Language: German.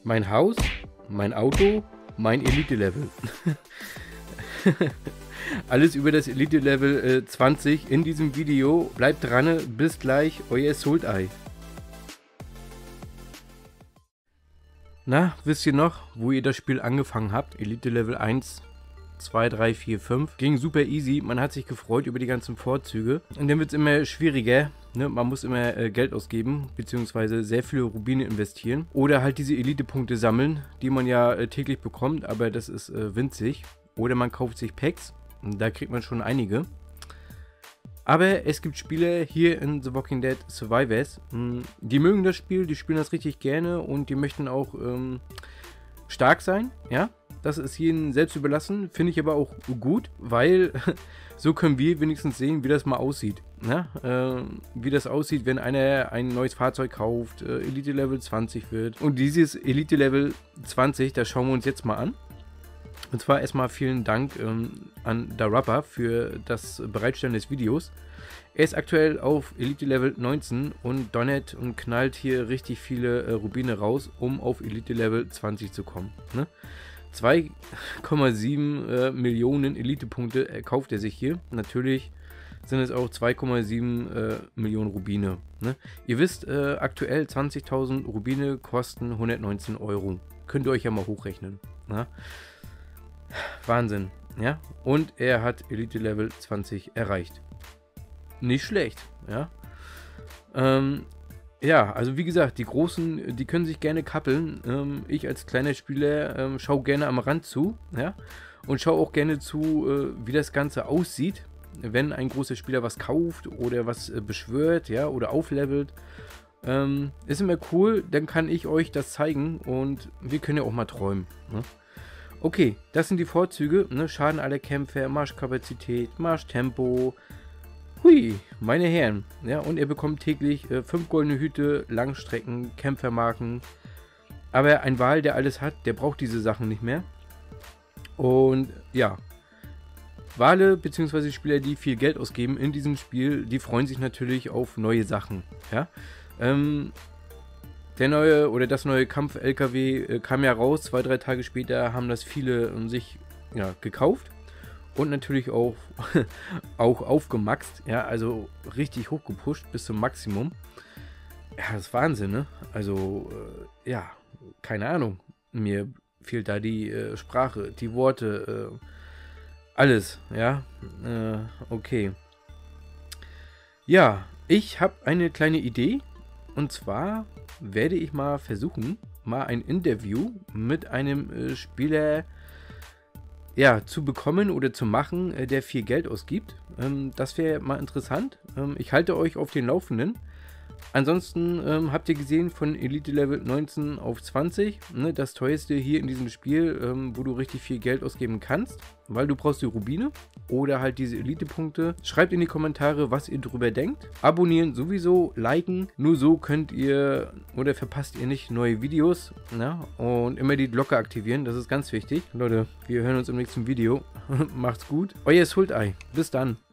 Mein Haus, mein Auto, mein Elite-Level. Alles über das Elite-Level 20 in diesem Video. Bleibt dran, bis gleich, euer Sultai. Na, wisst ihr noch, wo ihr das Spiel angefangen habt? Elite-Level 1, 2, 3, 4, 5. Ging super easy, man hat sich gefreut über die ganzen Vorzüge. Und dann wird es immer schwieriger. Ne? Man muss immer Geld ausgeben, beziehungsweise sehr viele Rubine investieren. Oder halt diese Elite-Punkte sammeln, die man ja täglich bekommt, aber das ist winzig. Oder man kauft sich Packs, da kriegt man schon einige. Aber es gibt Spieler hier in The Walking Dead Survivors, die mögen das Spiel, die spielen das richtig gerne und die möchten auch stark sein, ja. Das ist jedem selbst überlassen, finde ich aber auch gut, weil so können wir wenigstens sehen, wie das mal aussieht. Ne? Wie das aussieht, wenn einer ein neues Fahrzeug kauft, Elite Level 20 wird. Und dieses Elite Level 20, das schauen wir uns jetzt mal an. Und zwar erstmal vielen Dank an Darappa für das Bereitstellen des Videos. Er ist aktuell auf Elite Level 19 und donnert und knallt hier richtig viele Rubine raus, um auf Elite Level 20 zu kommen. Ne? 2,7 Millionen Elite-Punkte kauft er sich hier. Natürlich sind es auch 2,7 Millionen Rubine. Ne? Ihr wisst, aktuell 20.000 Rubine kosten 119 Euro. Könnt ihr euch ja mal hochrechnen. Ne? Wahnsinn. Ja? Und er hat Elite Level 20 erreicht. Nicht schlecht. Ja? Ja, also wie gesagt, die Großen, die können sich gerne kappeln. Ich als kleiner Spieler schaue gerne am Rand zu, ja, und schaue auch gerne zu, wie das Ganze aussieht, wenn ein großer Spieler was kauft oder was beschwört, ja, oder auflevelt. Ist immer cool, dann kann ich euch das zeigen und wir können ja auch mal träumen. Ne? Okay, das sind die Vorzüge, ne? Schaden aller Kämpfer, Marschkapazität, Marschtempo. Hui, meine Herren. Ja, und er bekommt täglich 5 goldene Hüte, Langstrecken, Kämpfermarken. Aber ein Wal, der alles hat, der braucht diese Sachen nicht mehr. Und ja, Wale bzw. Spieler, die viel Geld ausgeben in diesem Spiel, die freuen sich natürlich auf neue Sachen. Ja, der neue oder das neue Kampf-LKW kam ja raus. 2-3 Tage später haben das viele sich gekauft. Und natürlich auch, auch aufgemaxt, ja, also richtig hochgepusht bis zum Maximum. Ja, das ist Wahnsinn, ne? Also, ja, keine Ahnung. Mir fehlt da die Sprache, die Worte, alles, ja. Okay. Ja, ich habe eine kleine Idee. Und zwar werde ich mal versuchen, mal ein Interview mit einem Spieler zu bekommen oder zu machen, der viel Geld ausgibt. Das wäre mal interessant. Ich halte euch auf den Laufenden. Ansonsten habt ihr gesehen, von Elite Level 19 auf 20, ne, das teuerste hier in diesem Spiel, wo du richtig viel Geld ausgeben kannst, weil du brauchst die Rubine oder halt diese Elite-Punkte. Schreibt in die Kommentare, was ihr drüber denkt. Abonnieren sowieso, liken, nur so könnt ihr oder verpasst ihr nicht neue Videos. Ne? Und immer die Glocke aktivieren, das ist ganz wichtig. Leute, wir hören uns im nächsten Video. Macht's gut. Euer Sultai. Bis dann.